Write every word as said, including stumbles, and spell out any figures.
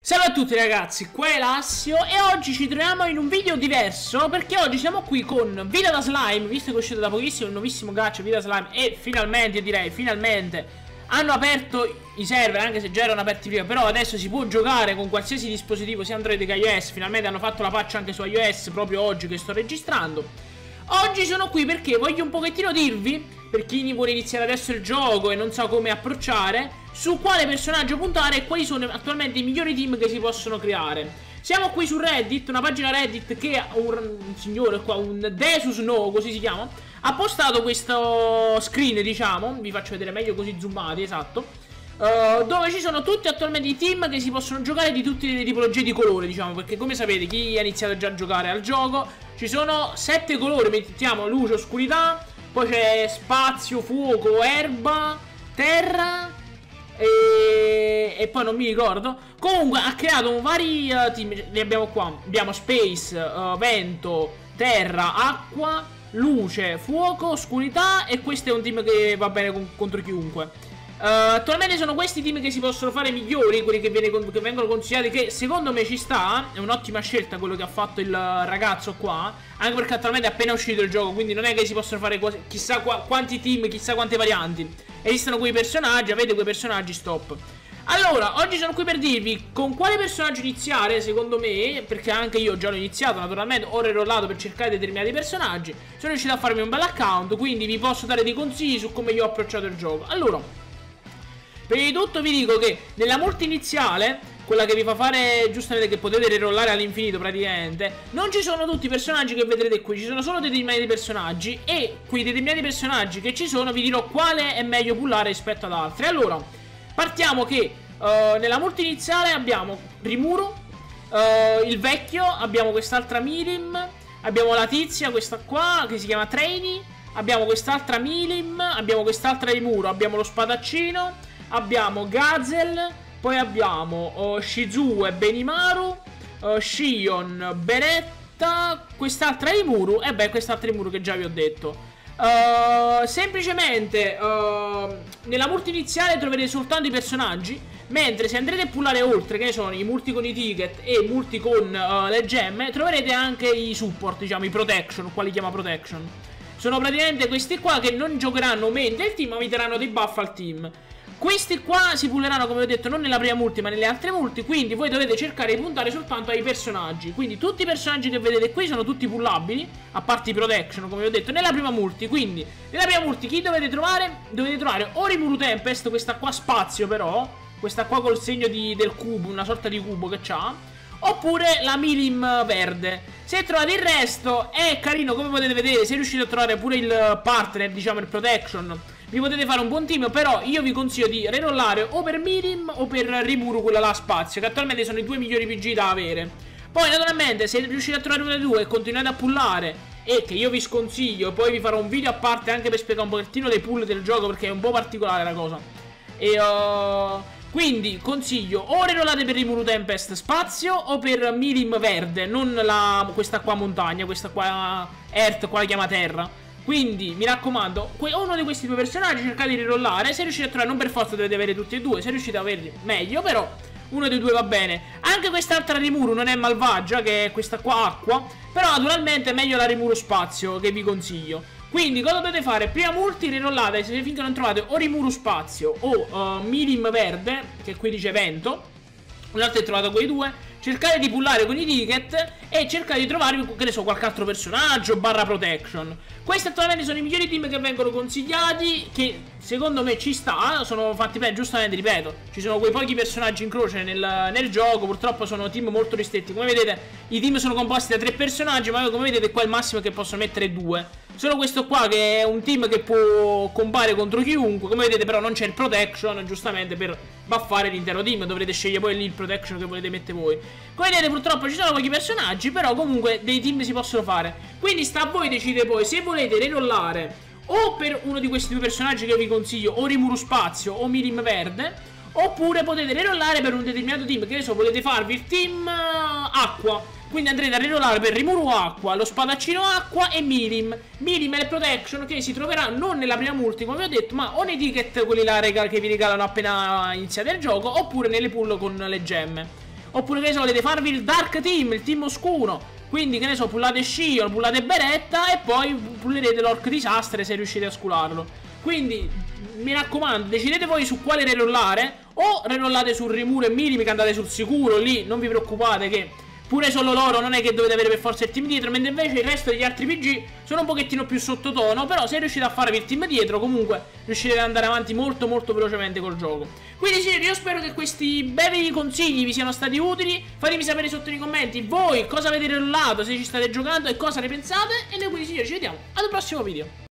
Salve a tutti ragazzi, qua è Lassio e oggi ci troviamo in un video diverso perché oggi siamo qui con Vita da Slime, visto che è uscito da pochissimo il nuovissimo gacha Vita Slime e finalmente, io direi finalmente, hanno aperto i server, anche se già erano aperti prima, però adesso si può giocare con qualsiasi dispositivo sia Android che iOS, finalmente hanno fatto la patch anche su iOS proprio oggi che sto registrando. Oggi sono qui perché voglio un pochettino dirvi, per chi vuole iniziare adesso il gioco e non sa come approcciare, su quale personaggio puntare e quali sono attualmente i migliori team che si possono creare. Siamo qui su Reddit, una pagina Reddit che un, un signore qua, un Desus No, così si chiama, ha postato questo screen, diciamo, vi faccio vedere meglio così zoomati, esatto, uh, dove ci sono tutti attualmente i team che si possono giocare di tutte le tipologie di colore, diciamo, perché come sapete chi ha iniziato già a giocare al gioco, ci sono sette colori, mettiamo luce, oscurità, poi c'è spazio, fuoco, erba, terra e... e poi non mi ricordo. Comunque ha creato vari uh, team, li abbiamo qua, abbiamo space, uh, vento, terra, acqua, luce, fuoco, oscurità e questo è un team che va bene con, contro chiunque. Uh, attualmente sono questi team che si possono fare migliori, quelli che, viene, che vengono consigliati, che secondo me ci sta, è un'ottima scelta quello che ha fatto il ragazzo qua, anche perché attualmente è appena uscito il gioco, quindi non è che si possono fare quasi, chissà qua, quanti team, chissà quante varianti. Esistono quei personaggi, avete quei personaggi, stop. Allora, oggi sono qui per dirvi con quale personaggio iniziare, secondo me, perché anche io già l'ho iniziato, naturalmente ho rerollato per cercare determinati personaggi, sono riuscito a farmi un bel account, quindi vi posso dare dei consigli su come io ho approcciato il gioco. Allora, prima di tutto vi dico che nella multi iniziale, quella che vi fa fare giustamente che potete rerollare all'infinito praticamente, non ci sono tutti i personaggi che vedrete qui, ci sono solo determinati personaggi e quei determinati personaggi che ci sono vi dirò quale è meglio pullare rispetto ad altri. Allora, partiamo che uh, nella multi iniziale abbiamo Rimuru, uh, il vecchio, abbiamo quest'altra Milim, abbiamo la tizia, questa qua che si chiama Traini, abbiamo quest'altra Milim, abbiamo quest'altra Rimuru, abbiamo lo spadaccino, abbiamo Gazel, poi abbiamo uh, Shizue Benimaru, uh, Shion Beretta, quest'altra Rimuru e beh quest'altra Rimuru che già vi ho detto. Uh, semplicemente uh, nella multi iniziale troverete soltanto i personaggi, mentre se andrete a pullare oltre, che sono i multi con i ticket e i multi con uh, le gemme, troverete anche i support, diciamo i protection, quali chiama protection. Sono praticamente questi qua che non giocheranno mente il team ma vi daranno dei buff al team. Questi qua si pulleranno, come ho detto, non nella prima multi ma nelle altre multi, quindi voi dovete cercare di puntare soltanto ai personaggi. Quindi tutti i personaggi che vedete qui sono tutti pullabili, a parte i protection, come vi ho detto, nella prima multi. Quindi nella prima multi chi dovete trovare? Dovete trovare o Rimuru Tempest, questa qua spazio però, questa qua col segno di, del cubo, una sorta di cubo che c'ha, oppure la Milim verde. Se trovate il resto è carino, come potete vedere, se riuscite a trovare pure il partner, diciamo il protection, vi potete fare un buon team, però io vi consiglio di rerollare o per Mirim o per Rimuru, quella là spazio, che attualmente sono i due migliori P G da avere. Poi naturalmente se riuscite a trovare una delle due e continuate a pullare, e che io vi sconsiglio, poi vi farò un video a parte anche per spiegare un pochettino dei pull del gioco perché è un po' particolare la cosa. E uh, quindi consiglio o rerollate per Rimuru Tempest spazio o per Mirim verde, non la, questa qua montagna, questa qua Earth, qua la chiama terra. Quindi mi raccomando, uno di questi due personaggi cercate di rerollare. Se riuscite a trovare, non per forza dovete avere tutti e due, se riuscite a averli meglio, però uno dei due va bene. Anche quest'altra Rimuru non è malvagia, che è questa qua acqua, però naturalmente è meglio la Rimuru spazio che vi consiglio. Quindi cosa dovete fare? Prima multi rerollate se finché non trovate o Rimuru spazio o uh, Mirim verde, che qui dice vento. Una volta che trovate quei due, cercate di pullare con i ticket e cercate di trovare, che ne so, qualche altro personaggio barra protection. Questi attualmente sono i migliori team che vengono consigliati, che secondo me ci sta, sono fatti bene, giustamente, ripeto, ci sono quei pochi personaggi in croce nel, nel gioco, purtroppo sono team molto ristretti. Come vedete i team sono composti da tre personaggi, ma come vedete qua il massimo è che possono mettere due. Solo questo qua che è un team che può combattere contro chiunque. Come vedete però non c'è il protection, giustamente per buffare l'intero team dovrete scegliere poi lì il protection che volete mettere voi. Come vedete purtroppo ci sono pochi personaggi, però comunque dei team si possono fare. Quindi sta a voi decidere poi se volete rerollare o per uno di questi due personaggi che vi consiglio, o Rimuru spazio o Mirim verde, oppure potete rerollare per un determinato team, che ne so, volete farvi il team uh, acqua. Quindi andrete a rerollare per Rimuru acqua, lo spadaccino acqua e Mirim. Mirim è il protection che si troverà non nella prima multi, come vi ho detto, ma o nei ticket, quelli là che vi regalano appena iniziate il gioco, oppure nelle pull con le gemme. Oppure che ne so, volete farvi il Dark Team, il team oscuro. Quindi che ne so, pullate Shion, pullate Beretta e poi pullerete l'Orc Disastre se riuscite a scularlo. Quindi mi raccomando, decidete voi su quale rerollare. O rerollate sul Rimuro e Minimi che andate sul sicuro. Lì non vi preoccupate che pure solo loro non è che dovete avere per forza il team dietro. Mentre invece il resto degli altri P G sono un pochettino più sottotono. Però se riuscite a farvi il team dietro comunque riuscite ad andare avanti molto molto velocemente col gioco. Quindi sì, io spero che questi brevi consigli vi siano stati utili. Fatemi sapere sotto nei commenti voi cosa avete rerollato, se ci state giocando e cosa ne pensate. E noi quindi signori ci vediamo ad un prossimo video.